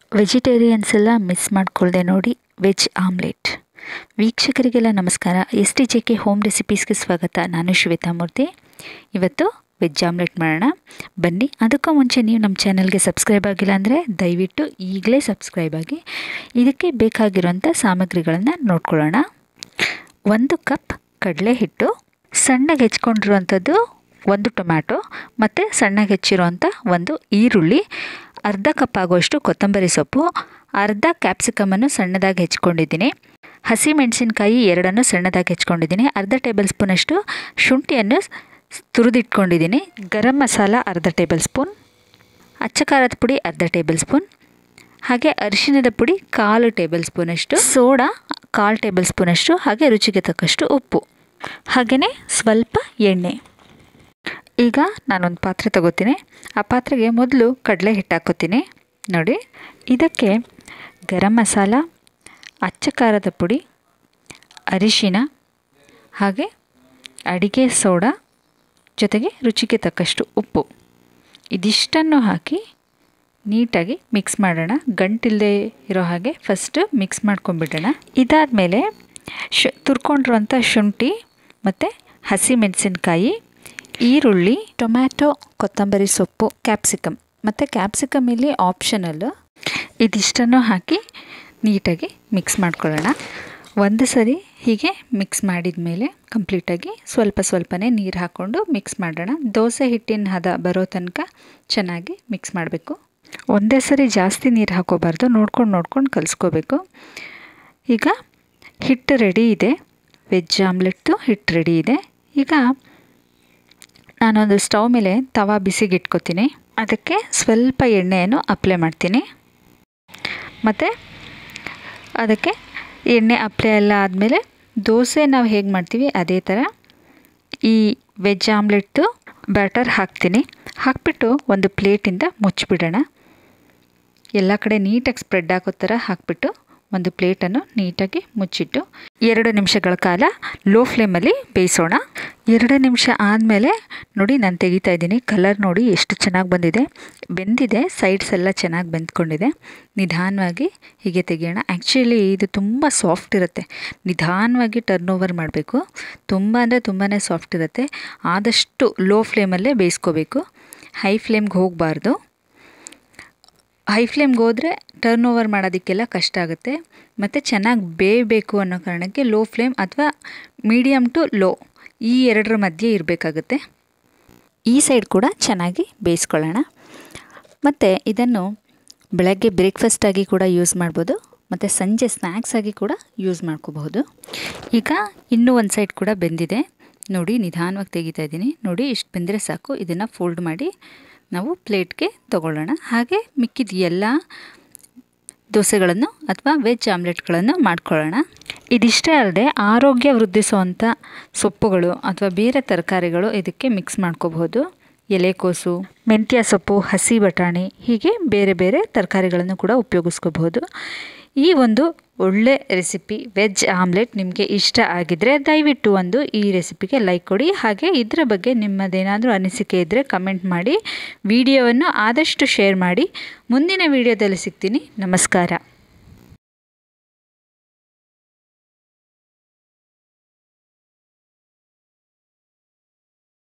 Vegetarians ಎಲ್ಲ miss ಮಾಡ್ಕೊಳ್ದೆ ನೋಡಿ veg omelette. ವೀಕ್ಷಕರಿಗೆಲ್ಲ ನಮಸ್ಕಾರ. STJK ಹೋಮ್ ರೆಸಿಪೀಸ್ಗೆ ಸ್ವಾಗತ. ನಾನು ಶ್ವೇತಾ ಮೂರ್ತಿ. ಇವತ್ತು ವೆಜ್ ಆಮ್ಲೆಟ್ ಮಾಡೋಣ ಬನ್ನಿ. ಅದಕ್ಕೂ ಮುಂಚೆ ನೀವು ನಮ್ಮ ಚಾನಲ್ಗೆ ಸಬ್ಸ್ಕ್ರೈಬ್ ಆಗಿಲ್ಲ ಅಂದರೆ ದಯವಿಟ್ಟು ಈಗಲೇ ಸಬ್ಸ್ಕ್ರೈಬ್ ಆಗಿ. ಇದಕ್ಕೆ ಬೇಕಾಗಿರುವಂಥ ಸಾಮಗ್ರಿಗಳನ್ನು ನೋಡ್ಕೊಳ್ಳೋಣ. 1 ಕಪ್ ಕಡಲೆ ಹಿಟ್ಟು, ಸಣ್ಣಗೆ ಹೆಚ್ಕೊಂಡಿರುವಂಥದ್ದು 1 ಟೊಮ್ಯಾಟೊ ಮತ್ತು ಸಣ್ಣಗೆ ಹೆಚ್ಚಿರುವಂಥ 1 ಈರುಳ್ಳಿ, ಅರ್ಧ ಕಪ್ ಆಗುವಷ್ಟು ಕೊತ್ತಂಬರಿ ಸೊಪ್ಪು, ಅರ್ಧ ಕ್ಯಾಪ್ಸಿಕಮನ್ನು ಸಣ್ಣದಾಗಿ ಹೆಚ್ಕೊಂಡಿದ್ದೀನಿ, ಹಸಿ ಮೆಣಸಿನಕಾಯಿ 2 ಸಣ್ಣದಾಗಿ ಹೆಚ್ಕೊಂಡಿದ್ದೀನಿ, ಅರ್ಧ ಟೇಬಲ್ ಸ್ಪೂನಷ್ಟು ಶುಂಠಿಯನ್ನು ತುರಿದಿಟ್ಕೊಂಡಿದ್ದೀನಿ, ಗರಂ ಮಸಾಲ ಅರ್ಧ ಟೇಬಲ್ ಸ್ಪೂನ್, ಅಚ್ಚ ಖಾರದ ಪುಡಿ ಅರ್ಧ ಟೇಬಲ್ ಸ್ಪೂನ್, ಹಾಗೆ ಅರಿಶಿಣದ ಪುಡಿ 1/4 ಟೇಬಲ್ ಸ್ಪೂನಷ್ಟು, ಸೋಡಾ 1/4 ಟೇಬಲ್ ಸ್ಪೂನಷ್ಟು, ಹಾಗೆ ರುಚಿಗೆ ತಕ್ಕಷ್ಟು ಉಪ್ಪು, ಹಾಗೆಯೇ ಸ್ವಲ್ಪ ಎಣ್ಣೆ. ಈಗ ನಾನೊಂದು ಪಾತ್ರೆ ತಗೋತೀನಿ. ಆ ಪಾತ್ರೆಗೆ ಮೊದಲು ಕಡಲೆ ಹಿಟ್ಟು ಹಾಕೋತೀನಿ. ನೋಡಿ, ಇದಕ್ಕೆ ಗರಂ ಮಸಾಲ, ಅಚ್ಚ ಖಾರದ ಪುಡಿ, ಅರಿಶಿಣ, ಹಾಗೆ ಅಡಿಗೆ ಸೋಡಾ, ಜೊತೆಗೆ ರುಚಿಗೆ ತಕ್ಕಷ್ಟು ಉಪ್ಪು, ಇದಿಷ್ಟನ್ನು ಹಾಕಿ ನೀಟಾಗಿ ಮಿಕ್ಸ್ ಮಾಡೋಣ. ಗಂಟಿಲ್ಲದೆ ಇರೋ ಹಾಗೆ ಫಸ್ಟ್ ಮಿಕ್ಸ್ ಮಾಡ್ಕೊಂಡ್ಬಿಡೋಣ. ಇದಾದಮೇಲೆ ತುರ್ಕೊಂಡಿರುವಂಥ ಶುಂಠಿ ಮತ್ತು ಹಸಿ ಮೆಣಸಿನಕಾಯಿ, ಈರುಳ್ಳಿ, ಟೊಮ್ಯಾಟೊ, ಕೊತ್ತಂಬರಿ ಸೊಪ್ಪು, ಕ್ಯಾಪ್ಸಿಕಮ್ ಮತ್ತು ಕ್ಯಾಪ್ಸಿಕಮ್ ಇಲ್ಲಿ ಆಪ್ಷನಲ್ಲು, ಇದಿಷ್ಟನ್ನು ಹಾಕಿ ನೀಟಾಗಿ ಮಿಕ್ಸ್ ಮಾಡ್ಕೊಳ್ಳೋಣ. ಒಂದು ಸರಿ ಹೀಗೆ ಮಿಕ್ಸ್ ಮಾಡಿದ ಮೇಲೆ ಕಂಪ್ಲೀಟಾಗಿ ಸ್ವಲ್ಪನೇ ನೀರು ಹಾಕ್ಕೊಂಡು ಮಿಕ್ಸ್ ಮಾಡೋಣ. ದೋಸೆ ಹಿಟ್ಟಿನ ಹದ ಬರೋ ತನಕ ಚೆನ್ನಾಗಿ ಮಿಕ್ಸ್ ಮಾಡಬೇಕು. ಒಂದೇ ಸರಿ ಜಾಸ್ತಿ ನೀರು ಹಾಕೋಬಾರ್ದು, ನೋಡ್ಕೊಂಡು ಕಲಿಸ್ಕೋಬೇಕು. ಈಗ ಹಿಟ್ಟು ರೆಡಿ ಇದೆ, ವೆಜ್ ಆಮ್ಲೆಟ್ದು ಹಿಟ್ಟು ರೆಡಿ ಇದೆ. ಈಗ ನಾನೊಂದು ಸ್ಟವ್ ಮೇಲೆ ತವಾ ಬಿಸಿಗೆ ಇಟ್ಕೋತೀನಿ. ಅದಕ್ಕೆ ಸ್ವಲ್ಪ ಎಣ್ಣೆಯನ್ನು ಅಪ್ಲೈ ಮಾಡ್ತೀನಿ. ಮತ್ತು ಅದಕ್ಕೆ ಎಣ್ಣೆ ಅಪ್ಲೈ ಎಲ್ಲ ಆದಮೇಲೆ ದೋಸೆ ನಾವು ಹೇಗೆ ಮಾಡ್ತೀವಿ ಅದೇ ಥರ ಈ ವೆಜ್ ಆಮ್ಲೆಟ್ದು ಬ್ಯಾಟರ್ ಹಾಕ್ತೀನಿ. ಹಾಕ್ಬಿಟ್ಟು ಒಂದು ಪ್ಲೇಟಿಂದ ಮುಚ್ಚಿಬಿಡೋಣ. ಎಲ್ಲ ಕಡೆ ನೀಟಾಗಿ ಸ್ಪ್ರೆಡ್ ಆಗೋ ಥರ ಹಾಕ್ಬಿಟ್ಟು ಒಂದು ಪ್ಲೇಟನ್ನು ನೀಟಾಗಿ ಮುಚ್ಚಿಟ್ಟು 2 ನಿಮಿಷಗಳ ಕಾಲ ಲೋ ಫ್ಲೇಮಲ್ಲಿ ಬೇಯಿಸೋಣ. 2 ನಿಮಿಷ ಆದಮೇಲೆ ನೋಡಿ, ನಾನು ತೆಗಿತಾ ಇದ್ದೀನಿ. ಕಲರ್ ನೋಡಿ ಎಷ್ಟು ಚೆನ್ನಾಗಿ ಬಂದಿದೆ, ಬೆಂದಿದೆ, ಸೈಡ್ಸ್ ಎಲ್ಲ ಚೆನ್ನಾಗಿ ಬೆಂದ್ಕೊಂಡಿದೆ. ನಿಧಾನವಾಗಿ ಹೀಗೆ ತೆಗಿಯೋಣ. ಆ್ಯಕ್ಚುಲಿ ಇದು ತುಂಬ ಸಾಫ್ಟ್ ಇರುತ್ತೆ, ನಿಧಾನವಾಗಿ ಟರ್ನ್ ಓವರ್ ಮಾಡಬೇಕು. ತುಂಬ ಅಂದರೆ ತುಂಬಾ ಸಾಫ್ಟ್ ಇರುತ್ತೆ. ಆದಷ್ಟು ಲೋ ಫ್ಲೇಮಲ್ಲೇ ಬೇಯಿಸ್ಕೋಬೇಕು, ಹೈ ಫ್ಲೇಮ್ಗೆ ಹೋಗಬಾರ್ದು. ಹೈ ಫ್ಲೇಮ್ಗೆ ಹೋದರೆ ಟರ್ನ್ ಓವರ್ ಮಾಡೋದಕ್ಕೆಲ್ಲ ಕಷ್ಟ ಆಗುತ್ತೆ. ಮತ್ತು ಚೆನ್ನಾಗಿ ಬೇಯಬೇಕು ಅನ್ನೋ ಕಾರಣಕ್ಕೆ ಲೋ ಫ್ಲೇಮ್ ಅಥವಾ ಮೀಡಿಯಮ್ ಟು ಲೋ ಈ 2 ಮಧ್ಯೆ ಇರಬೇಕಾಗುತ್ತೆ. ಈ ಸೈಡ್ ಕೂಡ ಚೆನ್ನಾಗಿ ಬೇಯಿಸ್ಕೊಳ್ಳೋಣ. ಮತ್ತು ಇದನ್ನು ಬೆಳಗ್ಗೆ ಬ್ರೇಕ್ಫಾಸ್ಟಾಗಿ ಕೂಡ ಯೂಸ್ ಮಾಡ್ಬೋದು, ಮತ್ತು ಸಂಜೆ ಸ್ನ್ಯಾಕ್ಸ್ ಆಗಿ ಕೂಡ ಯೂಸ್ ಮಾಡ್ಕೋಬಹುದು. ಈಗ ಇನ್ನೂ ಒಂದು ಸೈಡ್ ಕೂಡ ಬೆಂದಿದೆ ನೋಡಿ, ನಿಧಾನವಾಗಿ ತೆಗಿತಾ ಇದ್ದೀನಿ. ನೋಡಿ, ಇಷ್ಟು ಬೆಂದರೆ ಸಾಕು. ಇದನ್ನು ಫೋಲ್ಡ್ ಮಾಡಿ ನಾವು ಪ್ಲೇಟ್ಗೆ ತಗೊಳ್ಳೋಣ. ಹಾಗೆ ಮಿಕ್ಕಿದ ಎಲ್ಲ ದೋಸೆಗಳನ್ನು ಅಥವಾ ವೆಜ್ ಆಮ್ಲೆಟ್ಗಳನ್ನು ಮಾಡ್ಕೊಳ್ಳೋಣ. ಇದಿಷ್ಟೇ ಅಲ್ಲದೆ ಆರೋಗ್ಯ ವೃದ್ಧಿಸುವಂಥ ಸೊಪ್ಪುಗಳು ಅಥವಾ ಬೇರೆ ತರಕಾರಿಗಳು ಇದಕ್ಕೆ ಮಿಕ್ಸ್ ಮಾಡ್ಕೋಬಹುದು. ಎಲೆಕೋಸು, ಮೆಂತ್ಯ ಸೊಪ್ಪು, ಹಸಿ ಬಟಾಣಿ, ಹೀಗೆ ಬೇರೆ ಬೇರೆ ತರಕಾರಿಗಳನ್ನು ಕೂಡ ಉಪಯೋಗಿಸ್ಕೋಬಹುದು. ಈ ಒಂದು ಒಳ್ಳೆ ರೆಸಿಪಿ ವೆಜ್ ಆಮ್ಲೆಟ್ ನಿಮಗೆ ಇಷ್ಟ ಆಗಿದ್ದರೆ ದಯವಿಟ್ಟು ಈ ರೆಸಿಪಿಗೆ ಲೈಕ್ ಕೊಡಿ. ಹಾಗೆ ಇದರ ಬಗ್ಗೆ ನಿಮ್ಮದೇನಾದರೂ ಅನಿಸಿಕೆ ಇದ್ದರೆ ಕಮೆಂಟ್ ಮಾಡಿ. ವಿಡಿಯೋವನ್ನು ಆದಷ್ಟು ಶೇರ್ ಮಾಡಿ. ಮುಂದಿನ ವಿಡಿಯೋದಲ್ಲಿ ಸಿಗ್ತೀನಿ. ನಮಸ್ಕಾರ.